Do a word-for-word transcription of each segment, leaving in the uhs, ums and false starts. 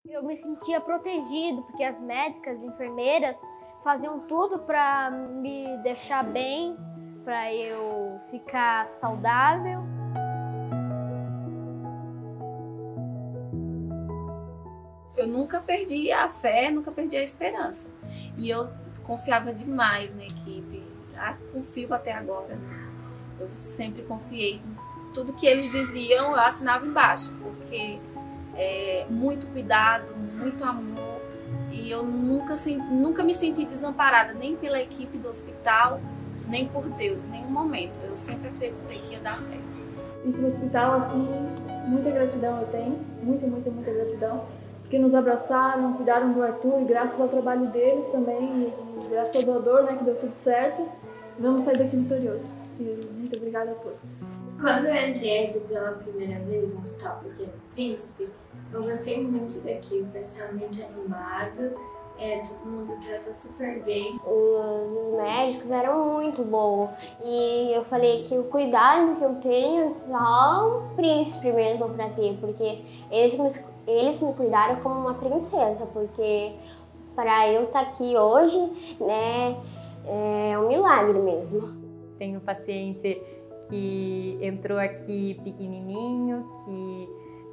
Eu me sentia protegido, porque as médicas, as enfermeiras faziam tudo para me deixar bem, para eu ficar saudável. Eu nunca perdi a fé, nunca perdi a esperança. E eu confiava demais na equipe, ah, confio até agora. Eu sempre confiei. Tudo que eles diziam, eu assinava embaixo, porque é muito cuidado, muito amor. E eu nunca, nunca me senti desamparada, nem pela equipe do hospital, nem por Deus, em nenhum momento. Eu sempre acreditei que ia dar certo. E para o hospital, assim, muita gratidão eu tenho, muita, muita, muita gratidão. Porque nos abraçaram, cuidaram do Arthur, e graças ao trabalho deles também, e graças ao doador, né, que deu tudo certo, vamos sair daqui vitoriosos. E muito obrigada a todos. Quando eu entrei aqui pela primeira vez no Hospital Pequeno Príncipe, eu gostei muito daqui, o pessoal é muito animado, é, todo mundo trata super bem. Os médicos eram muito bons e eu falei que o cuidado que eu tenho só o príncipe mesmo para ter, porque eles me, eles me cuidaram como uma princesa, porque para eu estar aqui hoje, né, é um milagre mesmo. Tem um paciente que entrou aqui pequenininho, que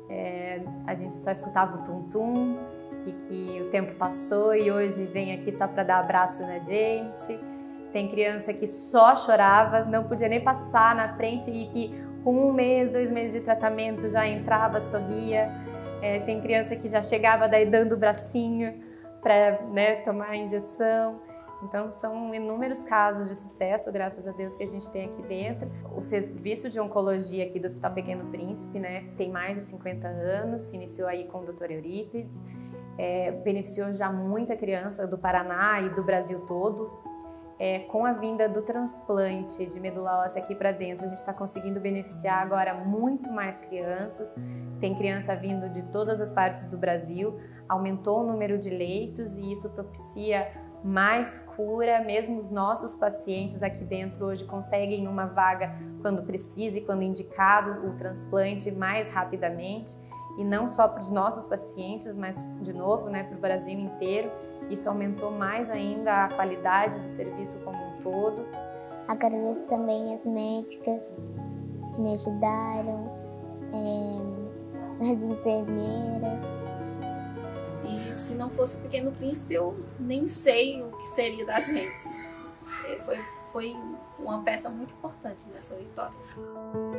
é, a gente só escutava o tum-tum e que o tempo passou e hoje vem aqui só para dar abraço na gente. Tem criança que só chorava, não podia nem passar na frente e que com um mês, dois meses de tratamento já entrava, sorria. É, tem criança que já chegava daí dando o bracinho para, né, tomar a injeção. Então, são inúmeros casos de sucesso, graças a Deus, que a gente tem aqui dentro. O serviço de oncologia aqui do Hospital Pequeno Príncipe, né, tem mais de cinquenta anos, se iniciou aí com o doutor Eurípides, é, beneficiou já muita criança do Paraná e do Brasil todo. É, com a vinda do transplante de medula óssea aqui para dentro, a gente está conseguindo beneficiar agora muito mais crianças. Tem criança vindo de todas as partes do Brasil, aumentou o número de leitos e isso propicia mais cura. Mesmo os nossos pacientes aqui dentro hoje conseguem uma vaga quando precisa e quando indicado o transplante mais rapidamente. E não só para os nossos pacientes, mas, de novo, né, para o Brasil inteiro. Isso aumentou mais ainda a qualidade do serviço como um todo. Agradeço também as médicas que me ajudaram, é, as enfermeiras. E se não fosse o Pequeno Príncipe, eu nem sei o que seria da gente. Foi, foi uma peça muito importante nessa vitória.